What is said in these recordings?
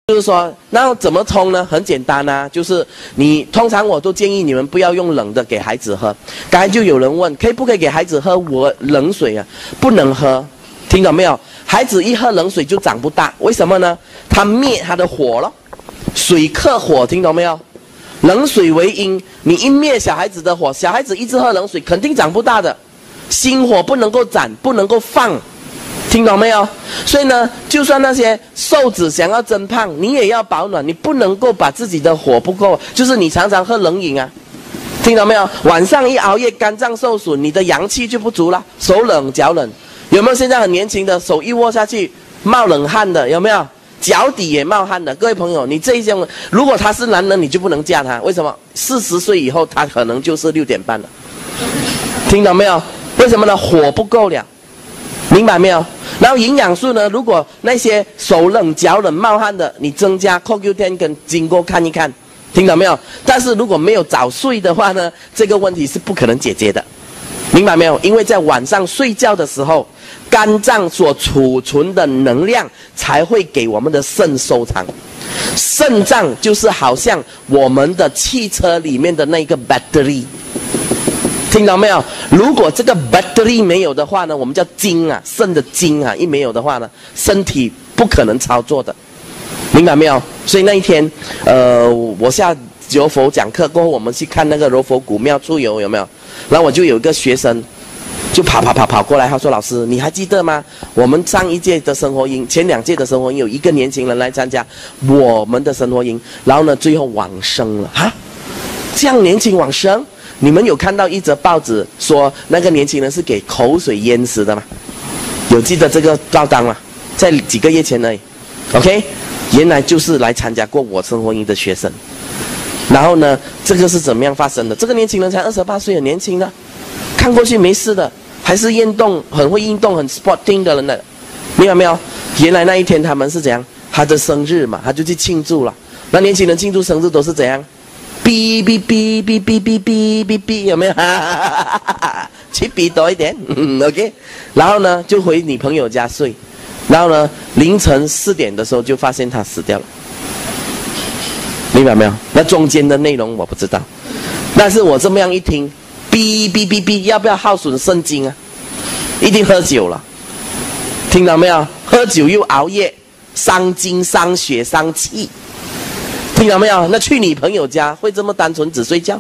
就是说，那怎么冲呢？很简单啊，就是通常我都建议你们不要用冷的给孩子喝。刚才就有人问，不可以给孩子喝冷水啊？不能喝，听懂没有？孩子一喝冷水就长不大，为什么呢？他灭他的火了，水克火，听懂没有？冷水为阴，你一灭小孩子的火，小孩子一直喝冷水，肯定长不大的。心火不能够攒，不能够放。听懂没有？所以呢，就算那些瘦子想要增胖，你也要保暖，你不能够把自己的火不够，就是你常常喝冷饮啊，听懂没有？晚上一熬夜，肝脏受损，你的阳气就不足了，手冷脚冷。有没有现在很年轻的手一握下去冒冷汗的？有没有？脚底也冒汗的？各位朋友，你这一种，如果他是男人，你就不能嫁他，为什么？40岁以后，他可能就是6点半了，听懂没有？为什么呢？火不够了。明白没有？然后营养素呢？如果那些手冷脚冷冒汗的，你增加 CoQ10 跟金锅看一看，听懂没有？但是如果没有早睡的话呢，这个问题是不可能解决的，明白没有？因为在晚上睡觉的时候，肝脏所储存的能量才会给我们的肾收藏。肾脏就是好像我们的汽车里面的那个 battery。听到没有？如果这个 battery 没有的话呢，我们叫精啊，肾的精啊，一没有的话呢，身体不可能操作的，明白没有？所以那一天，我下柔佛讲课过后，我们去看那个柔佛古庙出游，有没有？然后我就有一个学生，就跑过来，他说：“老师，你还记得吗？我们上一届的生活营，前2届的生活营，有一个年轻人来参加我们的生活营，然后呢，最后往生了哈，这样年轻往生。”你们有看到一则报纸说那个年轻人是给口水淹死的吗？有记得这个报道吗？在几个月前而已。OK， 原来就是来参加过我生活营的学生。然后呢，这个是怎么样发生的？这个年轻人才28岁，很年轻的，看过去没事的，还是运动很会运动、很 sporting 的人的，明白没有？原来那一天他们是怎样？他的生日嘛，他就去庆祝了。那年轻人庆祝生日都是怎样？哔哔哔哔哔哔哔哔哔，有没有？去哔多一点，OK。然后呢，就回你朋友家睡。然后呢，凌晨4点的时候就发现他死掉了，明白没有？那中间的内容我不知道，但是我这么样一听，哔哔哔哔，要不要耗损肾精啊？一定喝酒了，听到没有？喝酒又熬夜，伤精伤血伤气。听到没有？那去你朋友家会这么单纯只睡觉，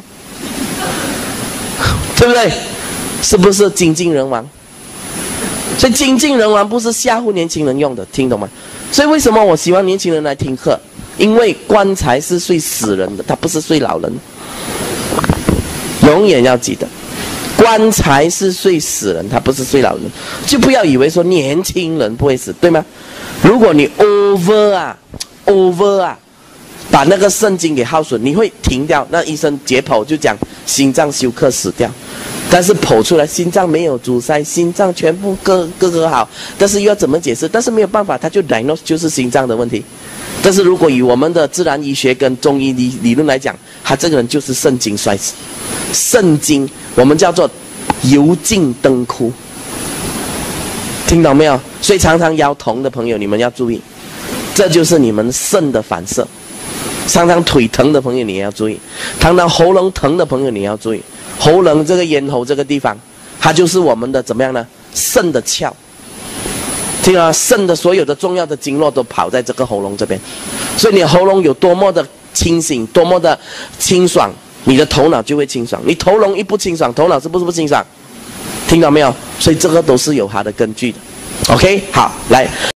对不对？是不是精尽人亡？所以精尽人亡不是吓唬年轻人用的，听懂吗？所以为什么我希望年轻人来听课？因为棺材是睡死人的，他不是睡老人。永远要记得，棺材是睡死人，他不是睡老人。就不要以为说年轻人不会死，对吗？如果你 over 啊。把那个肾精给耗损，你会停掉。那医生解剖就讲心脏休克死掉，但是剖出来心脏没有阻塞，心脏全部各好，但是又要怎么解释？但是没有办法，他就 diagnose 就是心脏的问题。但是如果以我们的自然医学跟中医理论来讲，他这个人就是肾精衰死。肾精我们叫做油尽灯枯，听懂没有？所以常常腰疼的朋友，你们要注意，这就是你们肾的反射。常常腿疼的朋友你也要注意，常常喉咙疼的朋友你也要注意。喉咙这个咽喉这个地方，它就是我们的怎么样呢？肾的窍。听啊，肾的所有的重要的经络都跑在这个喉咙这边，所以你喉咙有多么的清醒，多么的清爽，你的头脑就会清爽。你头咙一不清爽，头脑是不是不清爽？听到没有？所以这个都是有它的根据的。OK， 好，来。